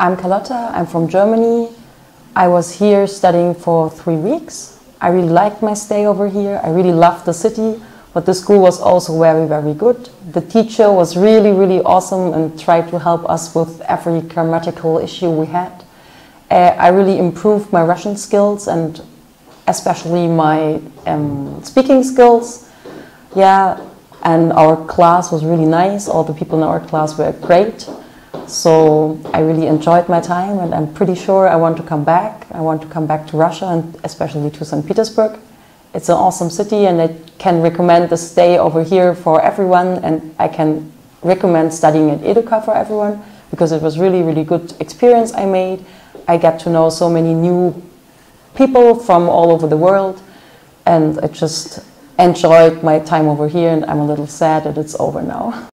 I'm Carlotta, I'm from Germany. I was here studying for 3 weeks. I really liked my stay over here. I really loved the city, but the school was also very, very good. The teacher was really, really awesome and tried to help us with every grammatical issue we had. I really improved my Russian skills and especially my speaking skills. Yeah, and our class was really nice. All the people in our class were great. So I really enjoyed my time, and I'm pretty sure I want to come back. I want to come back to Russia and especially to St. Petersburg. It's an awesome city, and I can recommend the stay over here for everyone, and I can recommend studying at Educa for everyone because it was really, really good experience I made. I got to know so many new people from all over the world, and I just enjoyed my time over here, and I'm a little sad that it's over now.